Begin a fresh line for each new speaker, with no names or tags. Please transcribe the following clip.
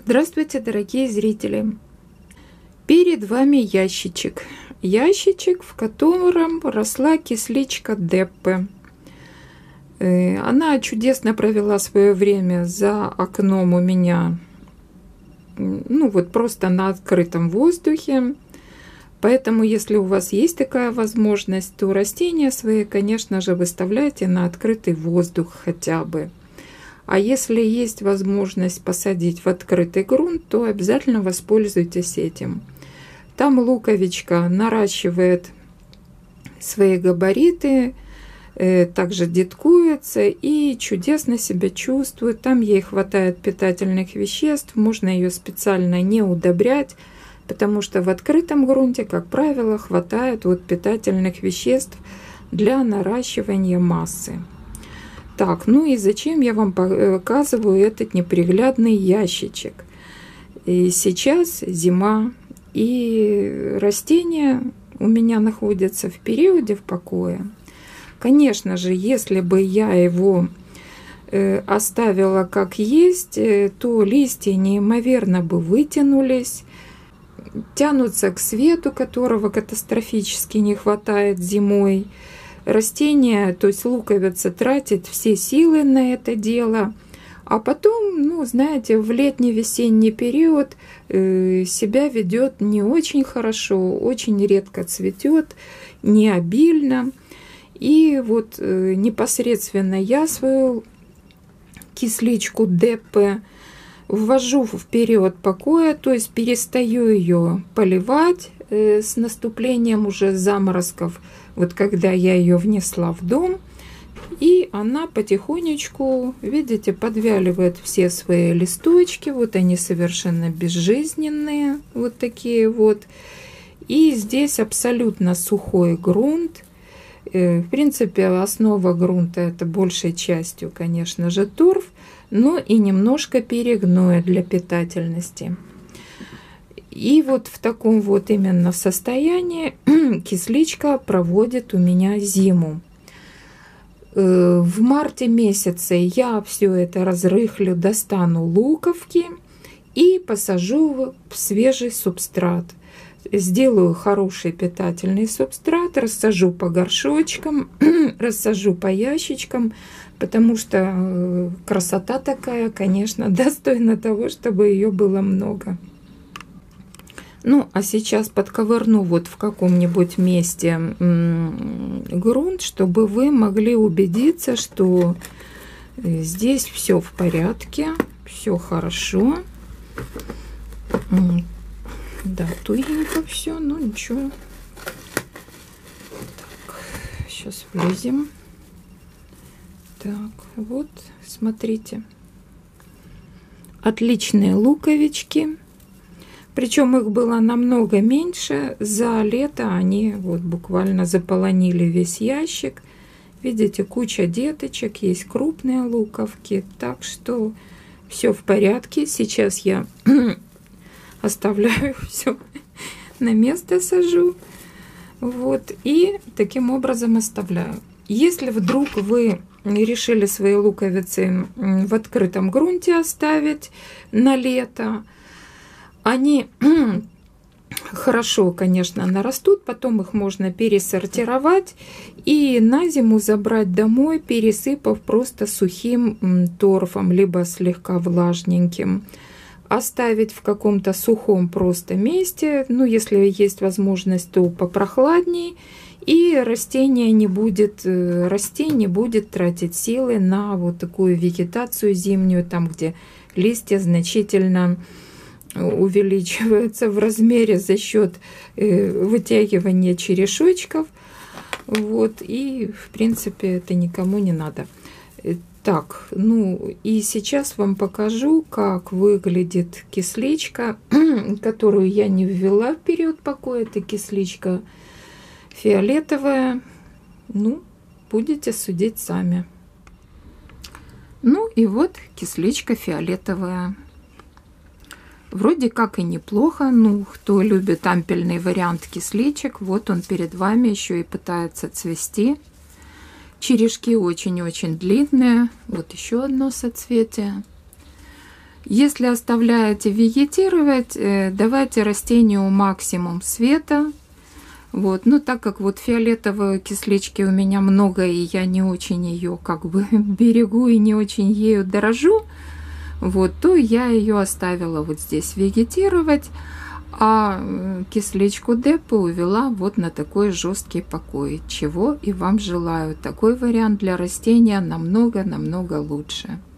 Здравствуйте, дорогие зрители! Перед вами ящичек. Ящичек, в котором росла кисличка Деппе. Она чудесно провела свое время за окном у меня, просто на открытом воздухе. Поэтому, если у вас есть такая возможность, то растения свои, конечно же, выставляйте на открытый воздух хотя бы. А если есть возможность посадить в открытый грунт, то обязательно воспользуйтесь этим. Там луковичка наращивает свои габариты, также деткуется и чудесно себя чувствует. Там ей хватает питательных веществ, можно ее специально не удобрять, потому что в открытом грунте, как правило, хватает питательных веществ для наращивания массы. Так, ну и зачем я вам показываю этот неприглядный ящичек? И сейчас зима, и растения у меня находятся в периоде в покое. Конечно же, если бы я его оставила как есть, то листья неимоверно бы вытянулись, тянутся к свету, которого катастрофически не хватает зимой. Растение, то есть луковица, тратит все силы на это дело, а потом, знаете, в летний-весенний период себя ведет не очень хорошо, очень редко цветет, не обильно. И непосредственно я свою кисличку Деппе ввожу в период покоя, то есть перестаю ее поливать с наступлением уже заморозков, когда я ее внесла в дом, и она потихонечку, видите, подвяливает все свои листочки, они совершенно безжизненные, такие. И здесь абсолютно сухой грунт. В принципе, основа грунта — это большей частью, конечно же, торф, но и немножко перегноя для питательности. И в таком именно состоянии кисличка проводит у меня зиму. В марте месяце я все это разрыхлю, достану луковки и посажу в свежий субстрат. Сделаю хороший питательный субстрат, рассажу по горшочкам, рассажу по ящичкам, потому что красота такая, конечно, достойна того, чтобы ее было много. Ну, а сейчас подковырну в каком-нибудь месте грунт, чтобы вы могли убедиться, что здесь все в порядке, все хорошо. Да, тугенько все, но ничего. Так, сейчас влезем. Так, смотрите. Отличные луковички. Причем их было намного меньше. За лето они буквально заполонили весь ящик. Видите, куча деточек, есть крупные луковки. Так что все в порядке. Сейчас я оставляю все на место, сажу. И таким образом оставляю. Если вдруг вы решили свои луковицы в открытом грунте оставить на лето, они хорошо, конечно, нарастут, потом их можно пересортировать и на зиму забрать домой, пересыпав просто сухим торфом, либо слегка влажненьким. Оставить в каком-то сухом просто месте, если есть возможность, то попрохладней, и растение не будет расти, не будет тратить силы на такую вегетацию зимнюю, там, где листья значительно увеличиваются в размере за счет вытягивания черешочков. И в принципе это никому не надо. Так, и сейчас вам покажу, как выглядит кисличка, которую я не ввела в период покоя. Это кисличка фиолетовая. Будете судить сами. И кисличка фиолетовая. Вроде как и неплохо. Кто любит ампельный вариант кисличек, он перед вами еще и пытается цвести. Черешки очень-очень длинные. Еще одно соцветие. Если оставляете вегетировать, давайте растению максимум света. Вот. Ну, так как вот фиолетовой кислички у меня много, и я не очень ее как бы берегу и не очень ею дорожу, вот, то я ее оставила вот здесь вегетировать, а кисличку Деппы увела вот на такой жесткий покой, чего и вам желаю. Такой вариант для растения намного-намного лучше.